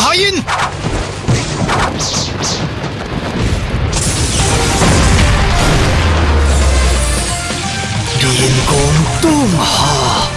他音。连光洞下。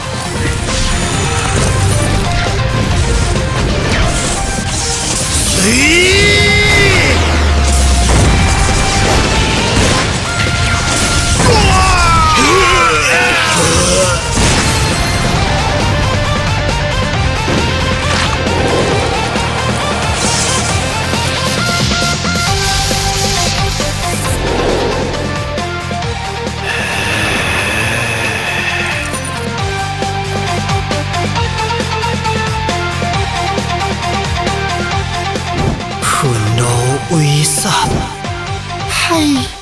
为啥？嗨！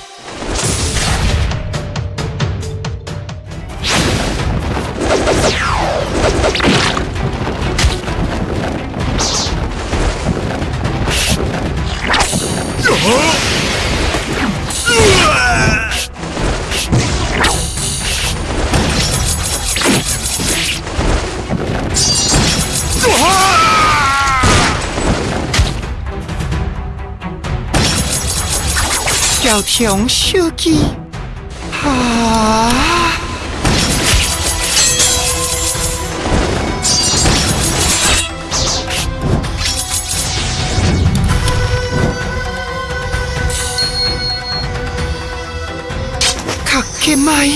交通手机，啊！卡给麦。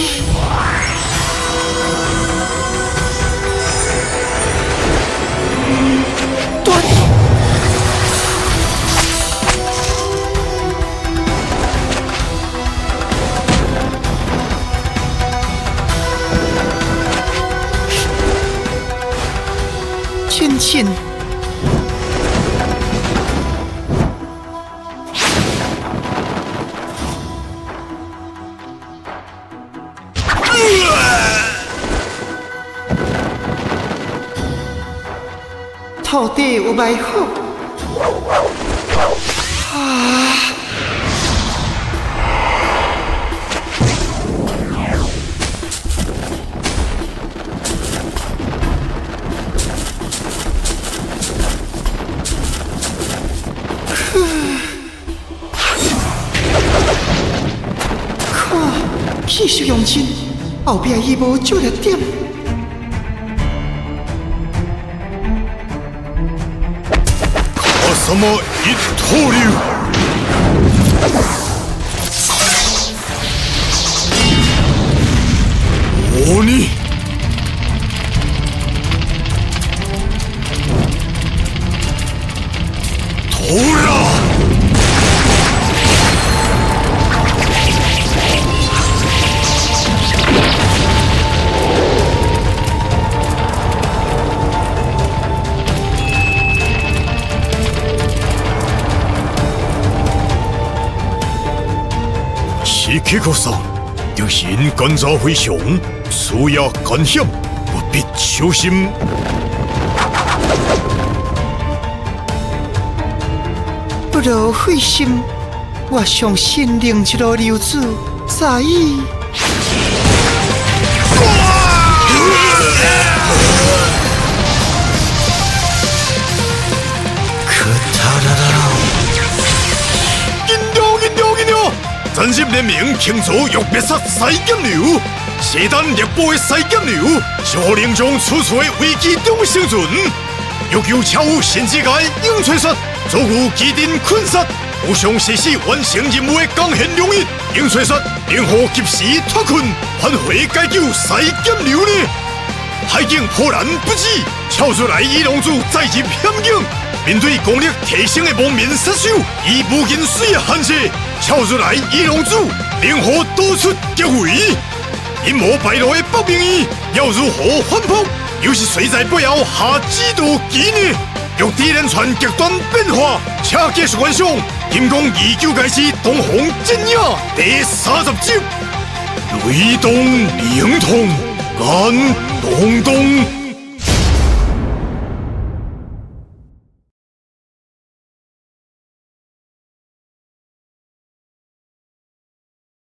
亲亲，土地有埋好啊！ 气势用尽，后壁伊无少弱点。 什么一刀流？鬼！头了！ 是结果上，敌人干燥非常，事业艰险，不必小心。 不如费心，我相信另一路流子在意。 可他啦啦！紧张！ 真心联名庆祝欲灭杀西剑流，谢丹猎捕的西剑流，是何灵中处处的危机中生存。欲求超乎新世界永垂杀，左右机定困杀，无上誓死完成任务的刚宪勇毅，永垂杀灵火及时脱困，返回解救西剑流呢？海警破然不止，跳出来伊龙珠再入险境。 面对功力提升的蒙面杀手，以无人水的限制，跳出来伊龙珠灵活多出绝尾，阴谋败露的北冥衣要如何反扑？又是谁在背后下指导棋呢？玉帝连串极端变化，且继续观赏《金刚29开始东方真影》第30集，雷动灵通，感动动。